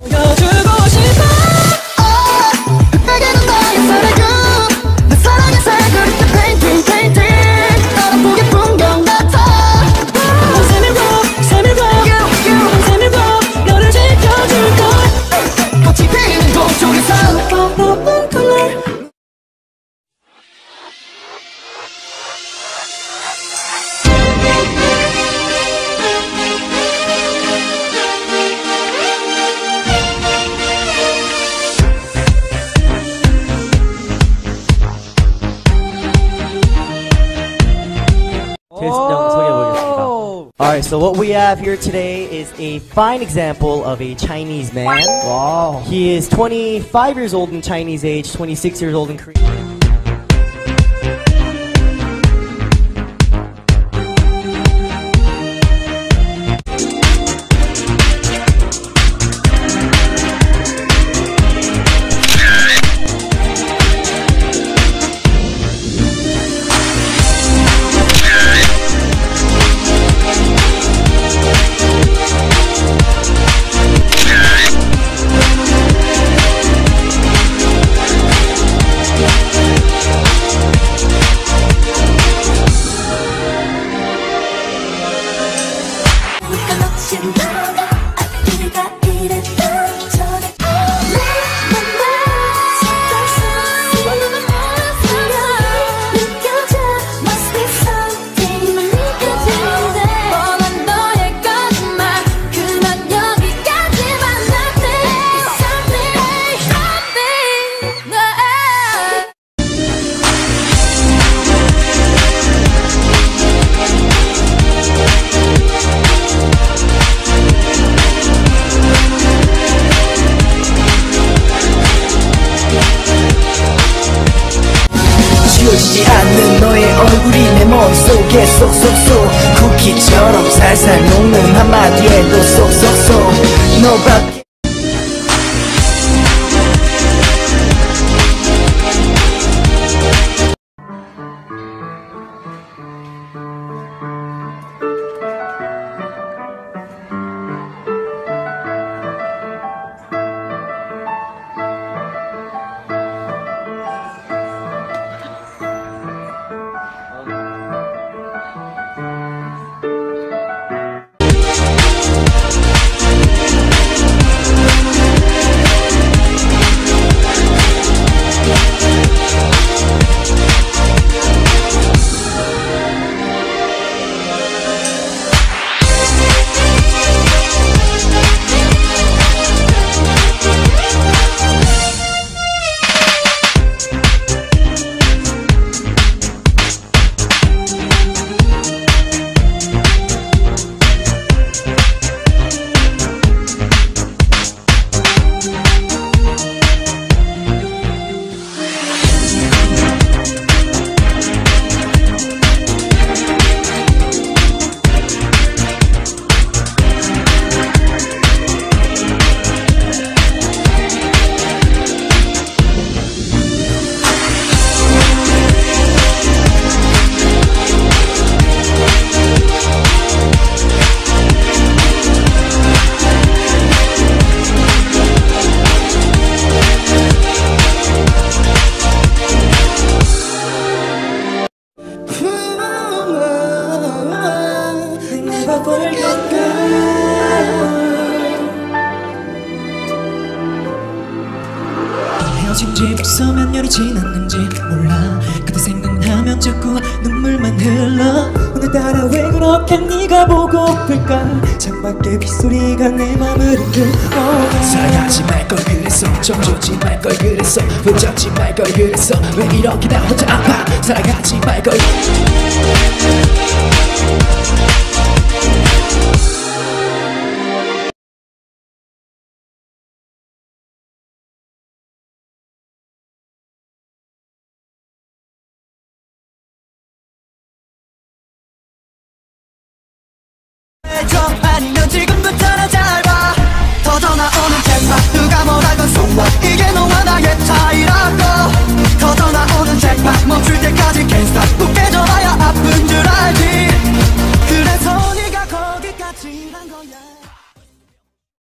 보여주고 싶어. 내게는 나의 사랑은 내 사랑의 색을 painting painting 너를 보게 풍경 같아. 세밀고 너를 지켜줄걸. 꽃이 피는 곳 속에서 Alright, so what we have here today is a fine example of a Chinese man. Wow. He is 25 years old in Chinese age, 26 years old in Korea. 지워지지 않는 너의 얼굴이 내 머릿속에 쏙쏙쏙 쿠키처럼 살살 녹는 한마디에도 쏙쏙쏙 너밖에. 헤어진 지 벌써 몇 년이 지났는지 몰라. 그때 생각나면 자꾸 눈물만 흘러. 오늘따라 왜 그렇게 네가 보고플까. 창밖에 빗소리가 내 맘을 흔들어. 사랑하지 말걸 그랬어. 정주지 말걸 그랬어. 붙잡지 말걸 그랬어. 왜 이렇게 나 혼자 아파. 사랑하지 말걸. 아니면 지금부터는 잘 봐. 터져나오는 잭팟 누가 뭐라건 속와. 이게 너와 나의 차이라고. 터져나오는 잭팟 멈출 때까지 can't stop. 또 깨져봐야 아픈 줄 알지. 그래서 네가 거기까지 한 거야.